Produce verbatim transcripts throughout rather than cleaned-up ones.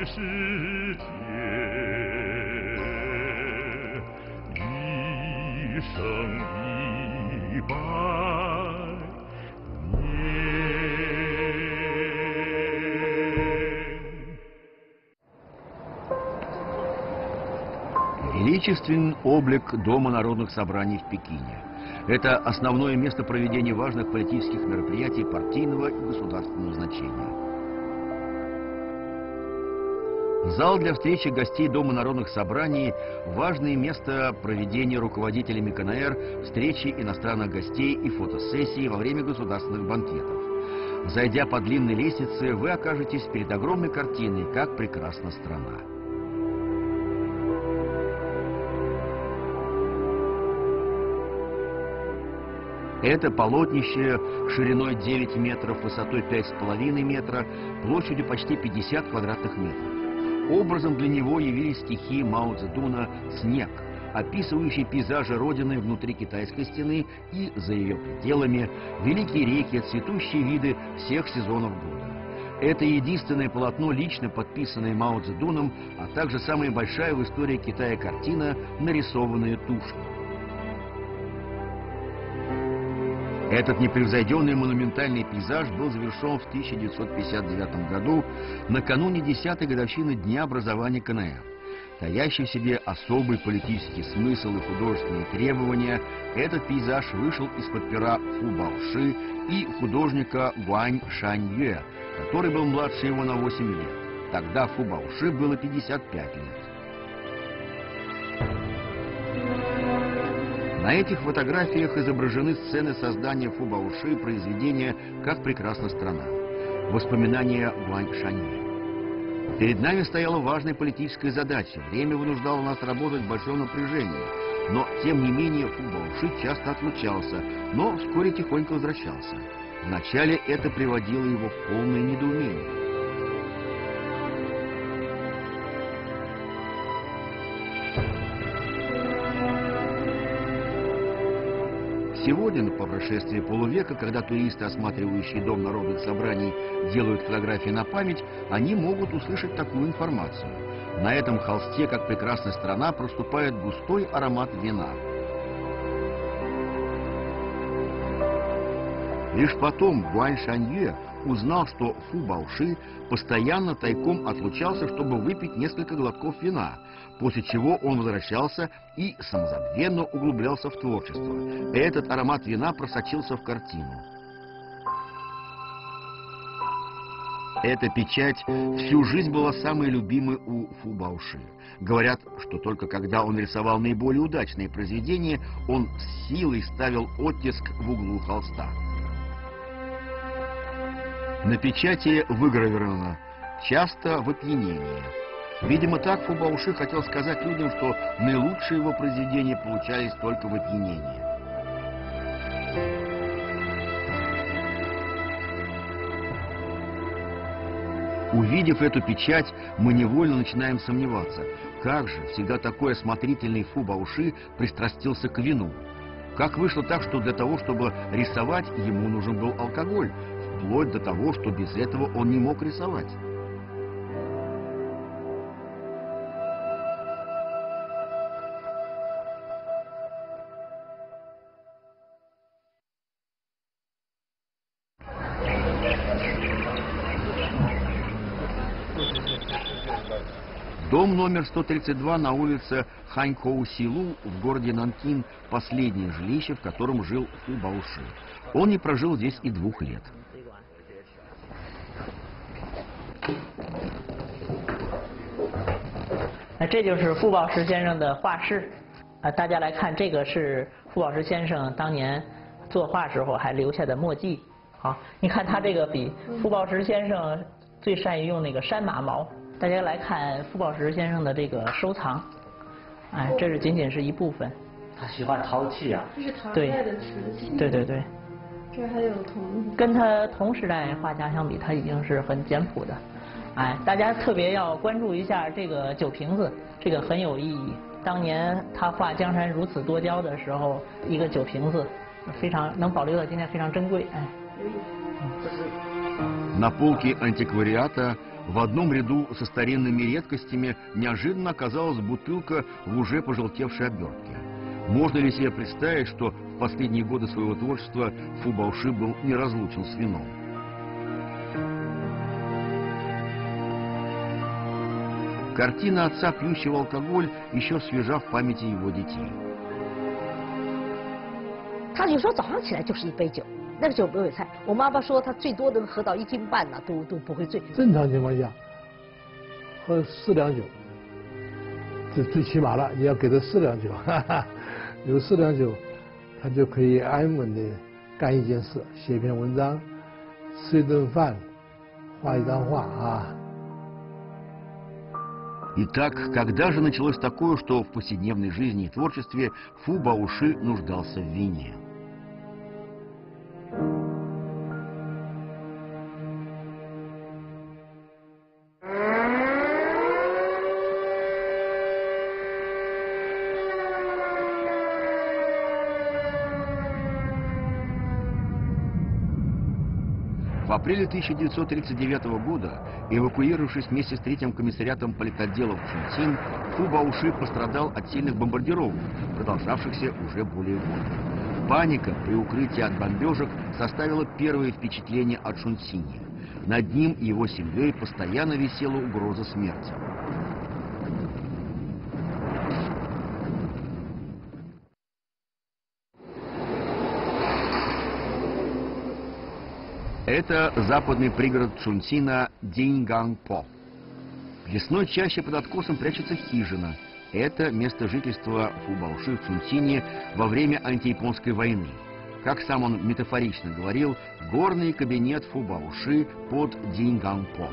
世界，一生一百年。 Величественный облик Дома народных собраний в Пекине. Это основное место проведения важных политических мероприятий партийного и государственного значения. Зал для встречи гостей Дома народных собраний – важное место проведения руководителями КНР встречи иностранных гостей и фотосессий во время государственных банкетов. Зайдя по длинной лестнице, вы окажетесь перед огромной картиной «Как прекрасна страна». Это полотнище шириной девять метров, высотой пять с половиной метра, площадью почти пятьдесят квадратных метров. Образом для него явились стихи Мао Цзэдуна «Снег», описывающий пейзажи Родины внутри Китайской стены и за ее пределами, великие реки, цветущие виды всех сезонов года. Это единственное полотно, лично подписанное Мао Цзэдуном, а также самая большая в истории Китая картина, нарисованная тушью. Этот непревзойденный монументальный пейзаж был завершен в тысяча девятьсот пятьдесят девятом году, накануне десятой годовщины Дня образования КНР. Таящий в себе особый политический смысл и художественные требования, этот пейзаж вышел из-под пера Фу Баоши и художника Гуань Шаньюэ, который был младше его на восемь лет. Тогда Фу Баоши было пятьдесят пять лет. На этих фотографиях изображены сцены создания Фу Баоши произведения «Как прекрасна страна». Воспоминания Гуань Шаньюэ. Перед нами стояла важная политическая задача. Время вынуждало нас работать в большом напряжении. Но, тем не менее, Фу Баоши часто отлучался, но вскоре тихонько возвращался. Вначале это приводило его в полное недоумение. Сегодня, по прошествии полувека, когда туристы, осматривающие Дом народных собраний, делают фотографии на память, они могут услышать такую информацию. На этом холсте, как прекрасная страна, проступает густой аромат вина. Лишь потом Гуань Шаньюэ узнал, что Фу Баоши постоянно тайком отлучался, чтобы выпить несколько глотков вина, после чего он возвращался и самозабвенно углублялся в творчество. Этот аромат вина просочился в картину. Эта печать всю жизнь была самой любимой у Фу Баоши. Говорят, что только когда он рисовал наиболее удачные произведения, он с силой ставил оттиск в углу холста. На печати выгравировано «Часто в опьянении». Видимо, так Фу Баоши хотел сказать людям, что наилучшие его произведения получались только в опьянении. Увидев эту печать, мы невольно начинаем сомневаться, как же всегда такой осмотрительный Фу Баоши пристрастился к вину. Как вышло так, что для того, чтобы рисовать, ему нужен был алкоголь, вплоть до того, что без этого он не мог рисовать. Дом номер сто тридцать два на улице Ханькоу-Силу в городе Нанкин – последнее жилище, в котором жил Фу Баоши. Он не прожил здесь и двух лет. 那这就是傅宝石先生的画室，啊，大家来看，这个是傅宝石先生当年作画时候还留下的墨迹。好，你看他这个笔，傅宝石先生最善于用那个山马毛。大家来看傅宝石先生的这个收藏，哎，这是仅仅是一部分。 他喜欢陶器啊。 这是唐代的瓷器。 对对对。 这还有铜。跟他同时代画家相比，他已经是很简朴的。 哎，大家特别要关注一下这个酒瓶子，这个很有意义。当年他画江山如此多娇的时候，一个酒瓶子非常能保留到今天，非常珍贵。哎， На полке антиквариата В одном ряду со старинными редкостями неожиданно оказалась бутылка в уже пожелтевшей обертке. Можно ли себе представить, что в последние годы своего творчества Фу Баоши был неразлучен с вином? Картина отца, пьющего алкоголь, еще свежа в памяти его детей. 他有时候早上起来就是一杯酒，那个酒没有菜。我妈妈说他最多能喝到一斤半呢，都都不会醉。 正常情况下，喝四两酒，这最起码了，你要给他四两酒，哈哈，有四两酒，他就可以安稳的干一件事，写一篇文章，吃一顿饭，画一张画啊。 Итак, когда же началось такое, что в повседневной жизни и творчестве Фу Баоши нуждался в вине? В апреле тысяча девятьсот тридцать девятого года, эвакуировавшись вместе с третьим комиссариатом политотдела в Чунцин, Фу Баоши пострадал от сильных бомбардировок, продолжавшихся уже более года. Паника при укрытии от бомбежек составила первое впечатление о Чунцине. Над ним и его семьей постоянно висела угроза смерти. Это западный пригород Чунцина Диньгангпо. В лесной чаще под откосом прячется хижина. Это место жительства Фу Баоши в Чунцине во время антияпонской войны. Как сам он метафорично говорил, горный кабинет Фу Баоши под Диньгангпо.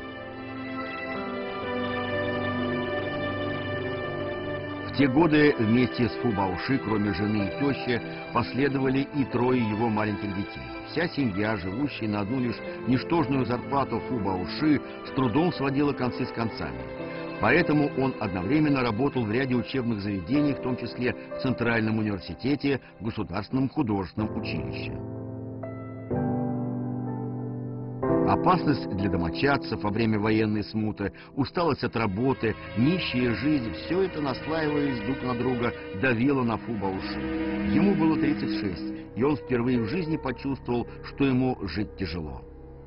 В те годы вместе с Фу Баоши, кроме жены и тещи, последовали и трое его маленьких детей. Вся семья, живущая на одну лишь ничтожную зарплату Фу Баоши, с трудом сводила концы с концами. Поэтому он одновременно работал в ряде учебных заведений, в том числе в Центральном университете, в Государственном художественном училище. Опасность для домочадцев во время военной смуты, усталость от работы, нищая жизнь – все это, наслаиваясь друг на друга, давило на Фу Баоши. Ему было тридцать шесть, и он впервые в жизни почувствовал, что ему жить тяжело.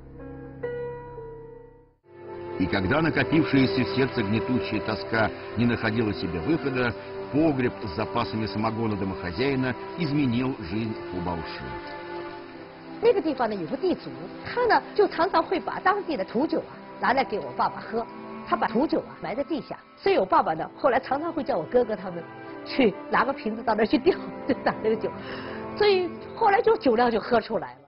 И когда накопившаяся в сердце гнетущая тоска не находила себе выхода, погреб с запасами самогона домохозяина изменил жизнь Фу Баоши. 那个地方呢有个地主，他呢就常常会把当地的土酒啊拿来给我爸爸喝。他把土酒啊埋在地下，所以我爸爸呢后来常常会叫我哥哥他们去拿个瓶子到那儿去吊，就打那个酒，所以后来就酒量就喝出来了。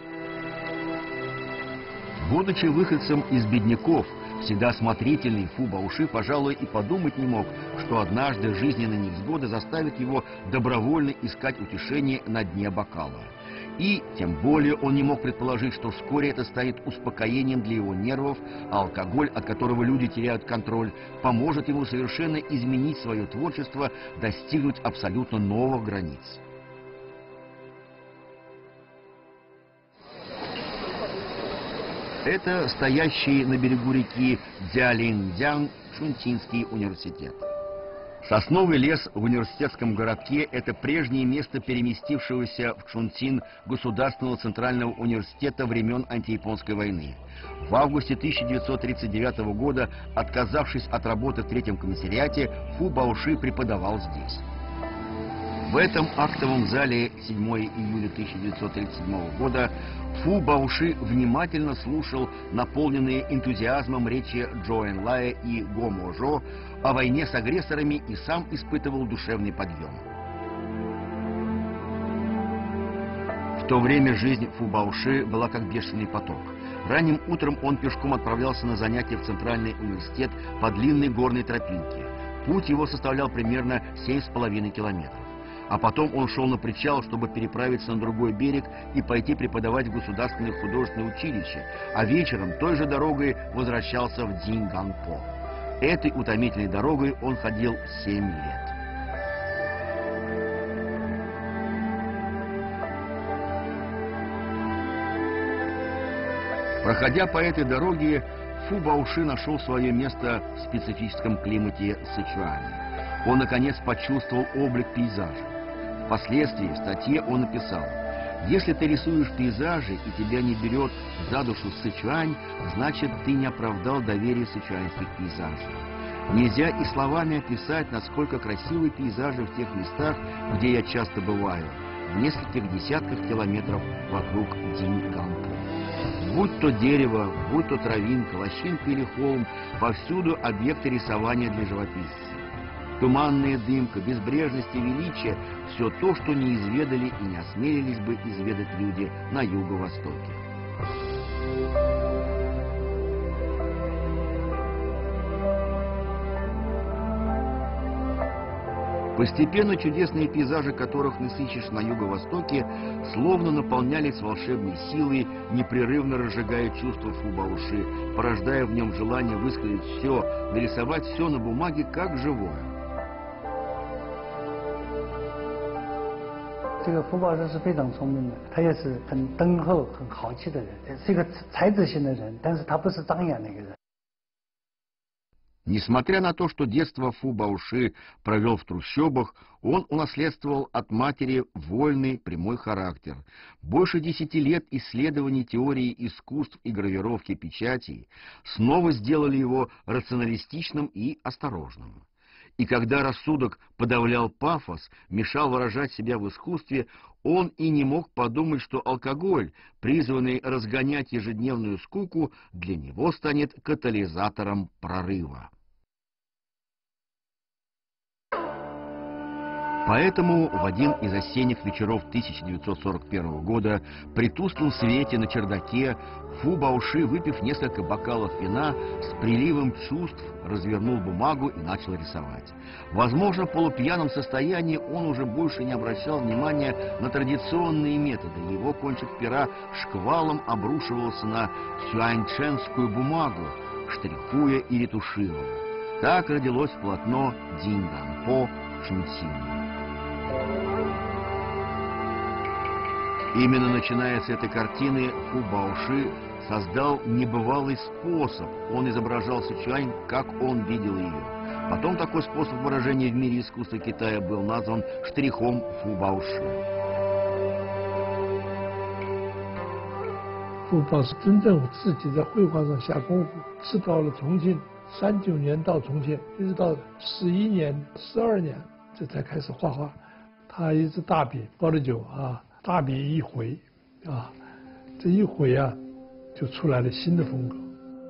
Будучи выходцем из бедняков, всегда осмотрительный Фу Баоши, пожалуй, и подумать не мог, что однажды жизненные невзгоды заставят его добровольно искать утешение на дне бокала. И, тем более, он не мог предположить, что вскоре это станет успокоением для его нервов, а алкоголь, от которого люди теряют контроль, поможет ему совершенно изменить свое творчество, достигнуть абсолютно новых границ. Это стоящий на берегу реки Дзялиньцзян Чунцинский университет. Сосновый лес в университетском городке – это прежнее место переместившегося в Чунцин Государственного центрального университета времен антияпонской войны. В августе тысяча девятьсот тридцать девятого года, отказавшись от работы в третьем комиссариате, Фу Баоши преподавал здесь. В этом актовом зале седьмого июля тысяча девятьсот тридцать седьмого года Фу Баоши внимательно слушал наполненные энтузиазмом речи Чжоу Энлая и Го Мо-жо о войне с агрессорами и сам испытывал душевный подъем. В то время жизнь Фу Баоши была как бешеный поток. Ранним утром он пешком отправлялся на занятия в Центральный университет по длинной горной тропинке. Путь его составлял примерно семь с половиной километров. А потом он шел на причал, чтобы переправиться на другой берег и пойти преподавать в Государственное художественное училище, а вечером той же дорогой возвращался в Диньгангпо. Этой утомительной дорогой он ходил семь лет. Проходя по этой дороге, Фу Баоши нашел свое место в специфическом климате Сычуаня. Он, наконец, почувствовал облик пейзажа. Впоследствии в статье он написал: «Если ты рисуешь пейзажи и тебя не берет за душу Сычуань, значит, ты не оправдал доверие сычуанских пейзажей. Нельзя и словами описать, насколько красивы пейзажи в тех местах, где я часто бываю, в нескольких десятках километров вокруг Динганпо. Будь то дерево, будь то травинка, лощинка или холм, повсюду объекты рисования для живописца. Туманная дымка, безбрежность и величие – все то, что не изведали и не осмелились бы изведать люди на юго-востоке». Постепенно чудесные пейзажи, которых не сыщешь на юго-востоке, словно наполнялись волшебной силой, непрерывно разжигая чувства Фу Баоши, порождая в нем желание высказать все, нарисовать все на бумаге как живое. 这个福宝师是非常聪明的，他也是很敦厚、很豪气的人，是一个才子型的人，但是他不是张扬的一个人。 Несмотря на то, что детство Фу Баоши провел в трущобах, он унаследовал от матери вольный, прямой характер. Больше десяти лет исследований теории искусств и гравировки печатей снова сделали его рационалистичным и осторожным. И когда рассудок подавлял пафос, мешал выражать себя в искусстве, он и не мог подумать, что алкоголь, призванный разгонять ежедневную скуку, для него станет катализатором прорыва. Поэтому в один из осенних вечеров тысяча девятьсот сорок первого года при тусклом свете на чердаке Фу Баоши, выпив несколько бокалов вина, с приливом чувств развернул бумагу и начал рисовать. Возможно, в полупьяном состоянии он уже больше не обращал внимания на традиционные методы. Его кончик пера шквалом обрушивался на сюаньчжэнскую бумагу, штрихуя и ретушируя. Так родилось полотно Динганпо Чунцинь. Именно начиная с этой картины Фу Баоши создал небывалый способ. Он изображал Сычуань, как он видел ее. Потом такой способ выражения в мире искусства Китая был назван штрихом Фу Баоши. 傅抱是真正自己在绘画上下功夫，是到了重庆，三九年到重庆，一直到十一年、十二年，这才开始画画。他一支大笔包的酒啊，大笔一挥啊，这一挥啊，就出来了新的风格。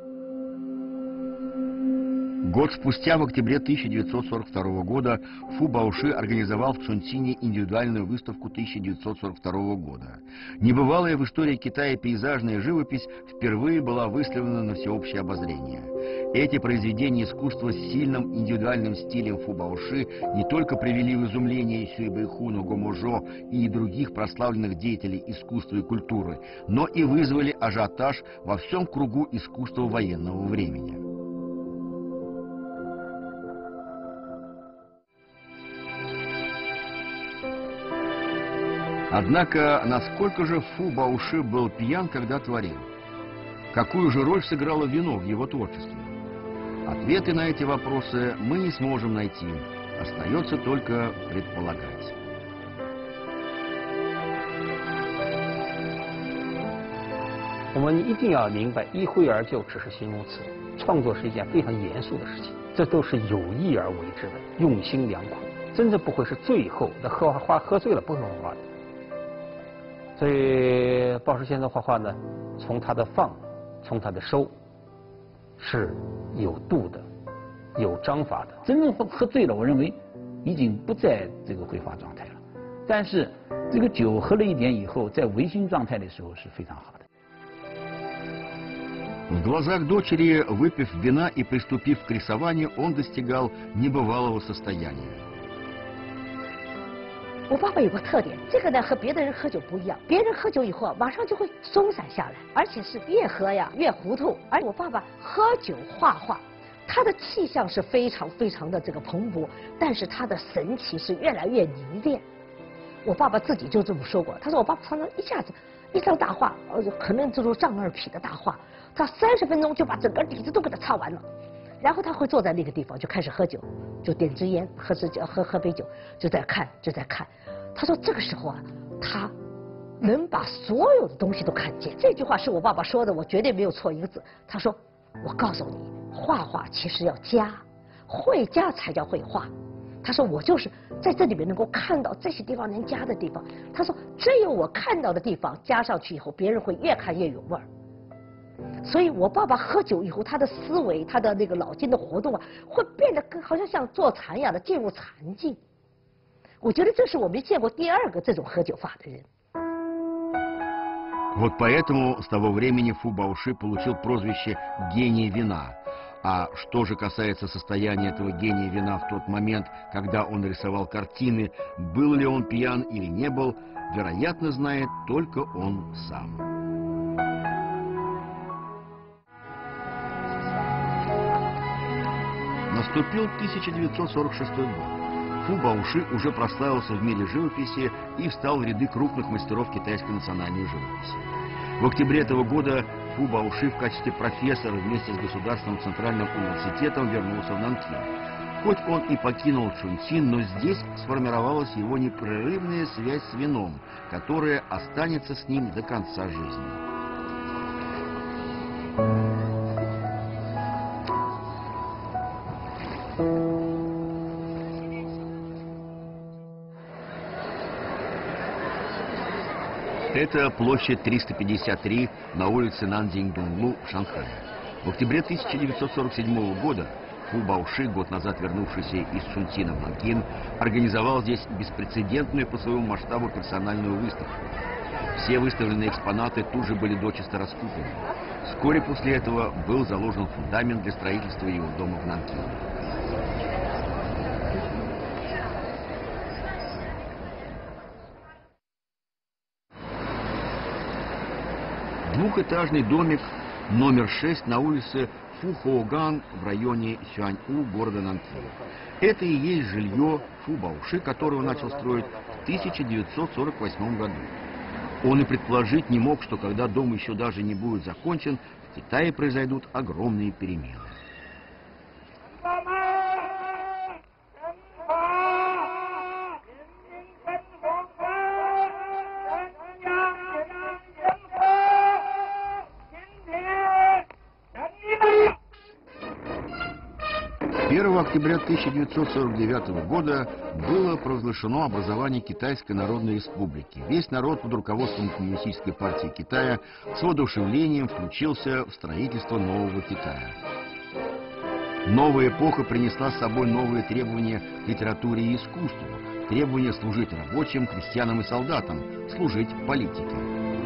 Год спустя, в октябре тысяча девятьсот сорок второго года, Фу Баоши организовал в Чунцине индивидуальную выставку тысяча девятьсот сорок второго года. Небывалая в истории Китая пейзажная живопись впервые была выставлена на всеобщее обозрение. Эти произведения искусства с сильным индивидуальным стилем Фу Баоши не только привели в изумление Сюй Бэйхуна, Гомо-Жо и других прославленных деятелей искусства и культуры, но и вызвали ажиотаж во всем кругу искусства военного времени. Однако, насколько же Фу Баоши был пьян, когда творил? Какую же роль сыграло вино в его творчестве? Ответы на эти вопросы мы не сможем найти. Остается только предполагать. Мы 我们一定要明白，一挥而就只是形容词，创作是一件非常严肃的事情，这都是有意而为之的，用心良苦。真正不会是醉后，那喝花喝醉了不会画画的。 所以，鲍石先生画画呢，从他的放，从他的收，是有度的，有章法的。 真正喝喝醉了，我认为已经不在这个绘画状态了。但是，这个酒喝了一点以后，在微醺状态的时候是非常好的。 В глазах дочери, выпив вина и приступив к рисованию, он достигал небывалого состояния. 我爸爸有个特点，这个呢和别的人喝酒不一样。别人喝酒以后啊，马上就会松散下来，而且是越喝呀越糊涂。而我爸爸喝酒画画，他的气象是非常非常的这个蓬勃，但是他的神情是越来越凝练。我爸爸自己就这么说过，他说我爸爸常常一下子， 一张大画，呃，可能这种丈二匹的大画，他三十分钟就把整个底子都给他擦完了。然后他会坐在那个地方就开始喝酒，就点支烟，喝支酒，喝喝杯酒，就在看，就在看。他说这个时候啊，他能把所有的东西都看见。这句话是我爸爸说的，我绝对没有错一个字。他说，我告诉你，画画其实要加，会加才叫会画。他说我就是在这里面能够看到这些地方能加的地方。他说只有我看到的地方加上去以后，别人会越看越有味儿。所以我爸爸喝酒以后，他的思维，他的那个脑筋的活动啊，会变得更好像像坐禅一样的进入禅境。我觉得这是我没见过第二个这种喝酒法的人。 Вот поэтому с того времени Фу Баоши получил прозвище «гений вина». А что же касается состояния этого гения вина в тот момент, когда он рисовал картины, был ли он пьян или не был, вероятно, знает только он сам. Наступил тысяча девятьсот сорок шестой год. Фу Баоши уже прославился в мире живописи и встал в ряды крупных мастеров китайской национальной живописи. В октябре этого года Фу Баоши в качестве профессора вместе с Государственным центральным университетом вернулся в Нанкин. Хоть он и покинул Чунцин, но здесь сформировалась его непрерывная связь с вином, которая останется с ним до конца жизни. Это площадь триста пятьдесят три на улице Нандзинь-Дунлу в Шанхае. В октябре тысяча девятьсот сорок седьмого года Фу Баоши, год назад вернувшийся из Чунцина в Нанкин, организовал здесь беспрецедентную по своему масштабу персональную выставку. Все выставленные экспонаты тут же были дочисто раскуплены. Вскоре после этого был заложен фундамент для строительства его дома в Нанкине. Двухэтажный домик номер шесть на улице Фухоуган в районе Сюань-У города Нанкин. Это и есть жилье Фу Баоши, которое он начал строить в тысяча девятьсот сорок восьмом году. Он и предположить не мог, что когда дом еще даже не будет закончен, в Китае произойдут огромные перемены. первого октября тысяча девятьсот сорок девятого года было провозглашено образование Китайской Народной Республики. Весь народ под руководством Коммунистической партии Китая с воодушевлением включился в строительство нового Китая. Новая эпоха принесла с собой новые требования к литературе и искусству, требования служить рабочим, крестьянам и солдатам, служить политике.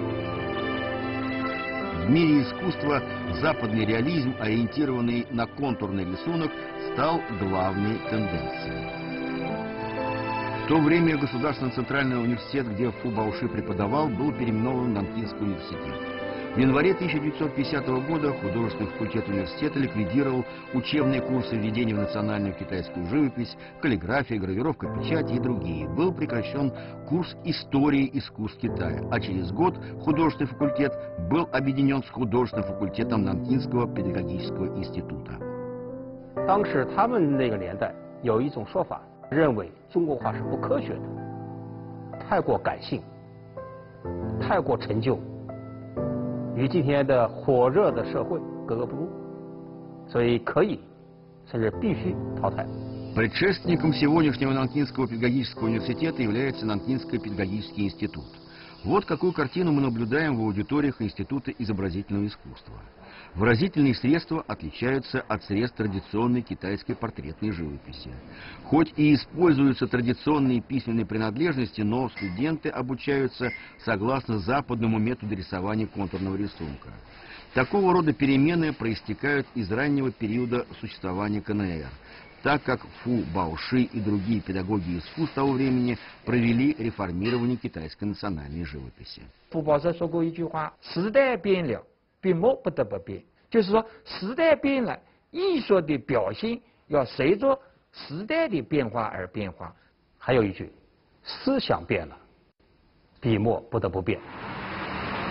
В мире искусства западный реализм, ориентированный на контурный рисунок, стал главной тенденцией. В то время Государственный центральный университет, где Фу Баоши преподавал, был переименован в Нанкинский университет. В январе тысяча девятьсот пятидесятого года художественный факультет университета ликвидировал учебные курсы введения в национальную китайскую живопись, каллиграфия, гравировка печати и другие. Был прекращен курс истории искусств Китая, а через год художественный факультет был объединен с художественным факультетом Нанкинского педагогического института. 当时他们那个年代有一种说法，认为中国画是不科学的，太过感性，太过陈旧。 与今天的火热的社会格格不入，所以可以，甚至必须淘汰。 Предшественником сегодняшнего Нанкинского педагогического университета является Нанкинский педагогический институт. Вот какую картину мы наблюдаем в аудиториях Института изобразительного искусства. Выразительные средства отличаются от средств традиционной китайской портретной живописи. Хоть и используются традиционные письменные принадлежности, но студенты обучаются согласно западному методу рисования контурного рисунка. Такого рода перемены проистекают из раннего периода существования ка эн эр, так как Фу Баоши и другие педагоги искусств того времени провели реформирование китайской национальной живописи. Фу Баоши 说过一句话：“时代变了，笔墨不得不变。”就是说，时代变了，艺术的表现要随着时代的变化而变化。 还有一句，思想变了，笔墨不得不变。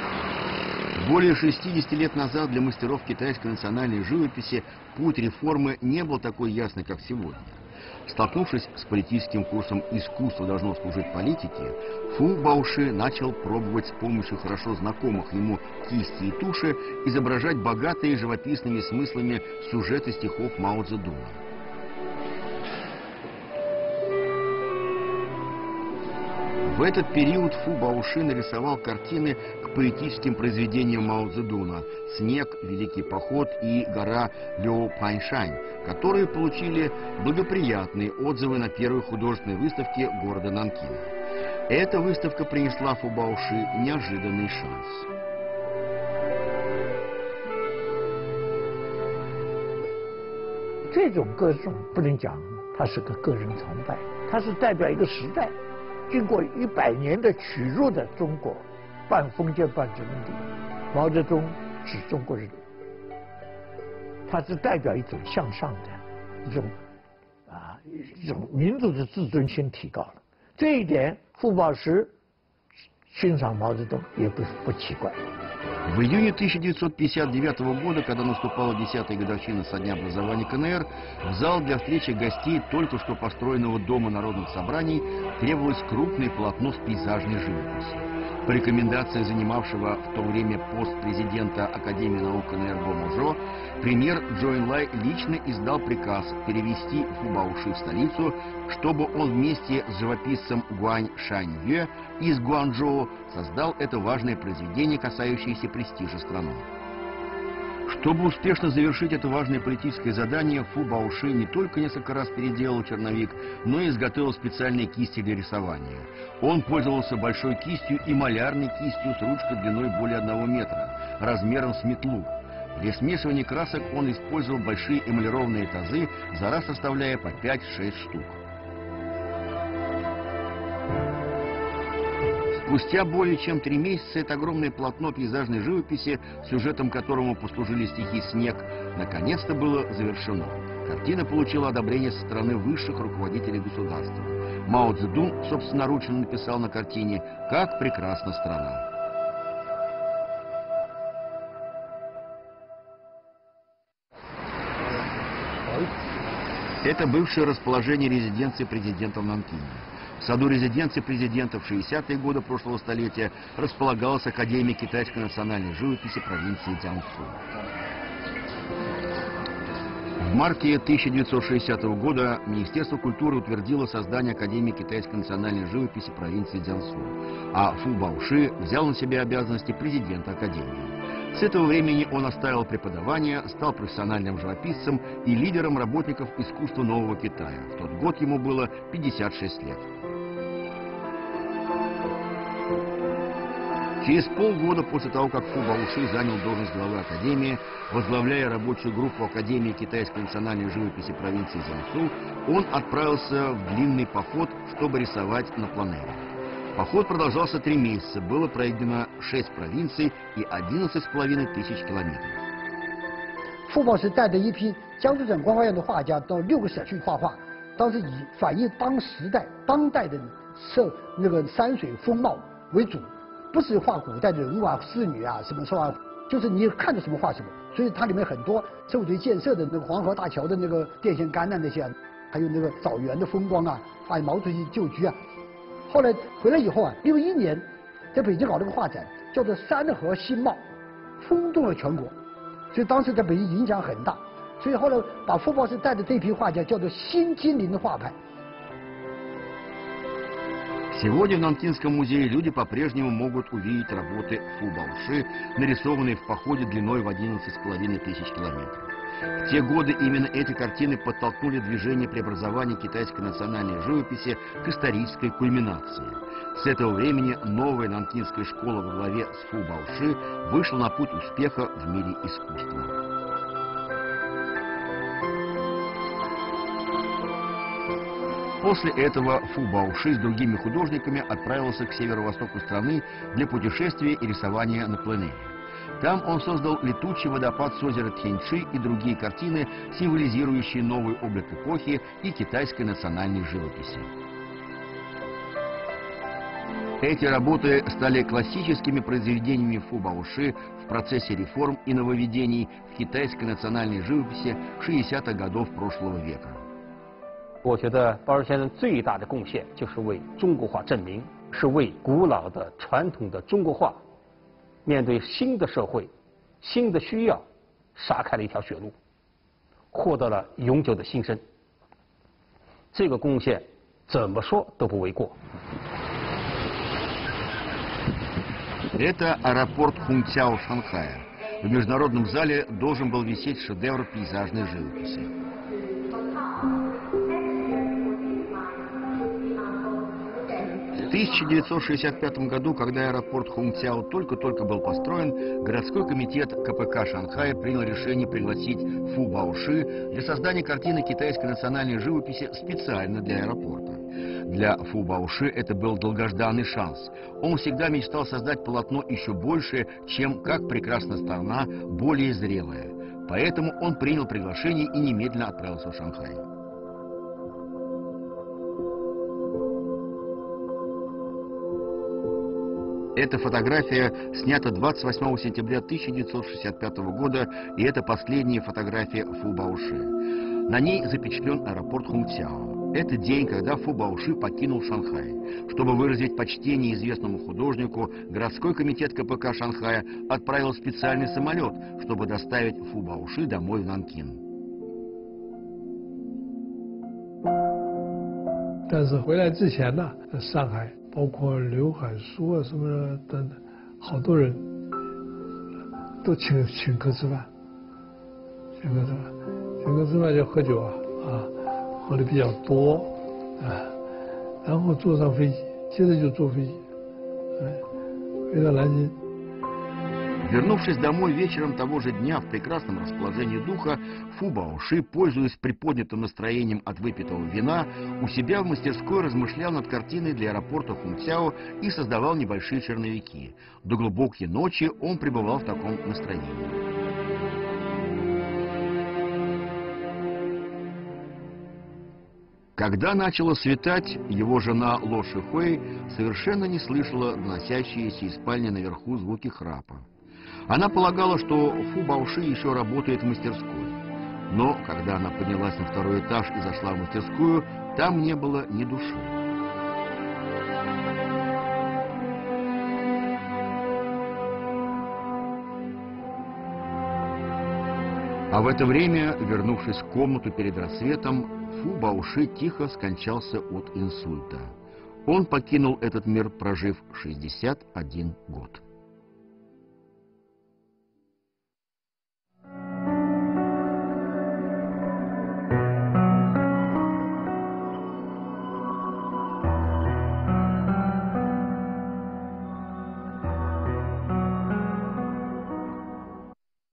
Более шестидесяти лет назад для мастеров китайской национальной живописи путь реформы не был такой ясный, как сегодня. Столкнувшись с политическим курсом «искусство должно служить политике», Фу Баоши начал пробовать с помощью хорошо знакомых ему кисти и туши изображать богатые живописными смыслами сюжеты стихов Мао Цзэдуна. В этот период Фу Баоши нарисовал картины к поэтическим произведениям Мао Цзэдуна «Снег», «Великий поход» и «Гора Лю Паньшань», которые получили благоприятные отзывы на первой художественной выставке города Нанкина. Эта выставка принесла Фу Баоши неожиданный шанс. 这种歌颂不能讲它是个个人崇拜，它是代表一个时代。 经过一百年的屈辱的中国，半封建半殖民地，毛泽东是中国人，他是代表一种向上的一种啊一种民族的自尊心提高了。这一点，傅抱石欣赏毛泽东也不不奇怪。 В июне тысяча девятьсот пятьдесят девятого года, когда наступала десятая годовщина со дня образования КНР, в зал для встречи гостей только что построенного Дома народных собраний требовалось крупное полотно с пейзажной живописью. По рекомендации занимавшего в то время пост президента Академии наук КНР Го Можо, премьер Чжоу Энлай лично издал приказ перевести Фу Баоши в столицу, чтобы он вместе с живописцем Гуань Шаньюэ из Гуанчжоу создал это важное произведение, касающееся престижа страны. Чтобы успешно завершить это важное политическое задание, Фу Баоши не только несколько раз переделал черновик, но и изготовил специальные кисти для рисования. Он пользовался большой кистью и малярной кистью с ручкой длиной более одного метра, размером с метлу. Для смешивания красок он использовал большие эмалированные тазы, за раз составляя по пять-шесть штук. Спустя более чем три месяца это огромное полотно пейзажной живописи, сюжетом которому послужили стихи «Снег», наконец-то было завершено. Картина получила одобрение со стороны высших руководителей государства. Мао Цзэдун собственноручно написал на картине «Как прекрасна страна». Это бывшее расположение резиденции президента в Нанкине. В саду резиденции президента в шестидесятые годы прошлого столетия располагалась Академия китайской национальной живописи провинции Цзянсу. В марте тысяча девятьсот шестидесятого года Министерство культуры утвердило создание Академии китайской национальной живописи провинции Цзянсу, а Фу Баоши взял на себя обязанности президента Академии. С этого времени он оставил преподавание, стал профессиональным живописцем и лидером работников искусства Нового Китая. В тот год ему было пятьдесят шесть лет. Через полгода после того, как Фу Баоши занял должность главы Академии, возглавляя рабочую группу Академии китайской национальной живописи провинции Цзянсу, он отправился в длинный поход, чтобы рисовать на планере. Поход продолжался три месяца, было пройдено шесть провинций и одиннадцать с половиной тысяч километров. 傅抱石带着一批江苏省国画院的画家到六个省去画画，当时以反映当时代、当代的社那个山水风貌为主，不是画古代的人物啊、仕女啊什么说啊，就是你看着什么画什么。所以它里面很多受水建设的那个黄河大桥的那个电线杆啊那些啊，还有那个枣园的风光啊，还有毛主席旧居啊。 后来回来以后啊，六一年在北京搞了个画展，叫做“山河新貌”，轰动了全国，所以当时在北京影响很大。所以后来把傅抱石带的这批画家叫做“新精灵的画派”。 Сегодня в Нанкинском музее люди по-прежнему могут увидеть работы Фу Баоши, нарисованные в походе длиной в одиннадцать с половиной тысяч километров. В те годы именно эти картины подтолкнули движение преобразования китайской национальной живописи к исторической кульминации. С этого времени новая нанкинская школа во главе с Фу Баоши вышла на путь успеха в мире искусства. После этого Фу Баоши с другими художниками отправился к северо-востоку страны для путешествия и рисования на пленэре. Там он создал летучий водопад с озера Тяньши и другие картины, символизирующие новый облик эпохи и китайской национальной живописи. Эти работы стали классическими произведениями Фу Баоши в процессе реформ и нововведений в китайской национальной живописи шестидесятых годов прошлого века. 我觉得包尔先生最大的贡献就是为中国画证明，是为古老的传统的中国画面对新的社会、新的需要，杀开了一条血路，获得了永久的新生。这个贡献怎么说都不为过。 Это аэропорт Хунцяо Шанхая. В международном зале должен был висеть шедевр пейзажной живописи. В тысяча девятьсот шестьдесят пятом году, когда аэропорт Хунцяо только-только был построен, городской комитет ка пэ ка Шанхая принял решение пригласить Фу Баоши для создания картины китайской национальной живописи специально для аэропорта. Для Фу Баоши это был долгожданный шанс. Он всегда мечтал создать полотно еще большее, чем «Как прекрасна страна», более зрелое. Поэтому он принял приглашение и немедленно отправился в Шанхай. Эта фотография снята двадцать восьмого сентября тысяча девятьсот шестьдесят пятого года, и это последняя фотография Фу Баоши. На ней запечатлен аэропорт Хунцяо. Это день, когда Фу Баоши покинул Шанхай. Чтобы выразить почтение известному художнику, городской комитет ка пэ ка Шанхая отправил специальный самолет, чтобы доставить Фу Баоши домой в Нанкин. 但是回来之前呢，在上海，包括刘海粟啊什么的等等，好多人都请请客吃饭，请客吃饭，请客吃饭就喝酒啊啊，喝的比较多啊，然后坐上飞机，接着就坐飞机，哎，飞到南京。 Вернувшись домой вечером того же дня в прекрасном расположении духа, Фу Баоши, пользуясь приподнятым настроением от выпитого вина, у себя в мастерской размышлял над картиной для аэропорта Хунцяо и создавал небольшие черновики. До глубокой ночи он пребывал в таком настроении. Когда начало светать, его жена Ло Шихуэй совершенно не слышала доносящиеся из спальни наверху звуки храпа. Она полагала, что Фу Баоши еще работает в мастерской. Но когда она поднялась на второй этаж и зашла в мастерскую, там не было ни души. А в это время, вернувшись в комнату перед рассветом, Фу Баоши тихо скончался от инсульта. Он покинул этот мир, прожив шестьдесят один год.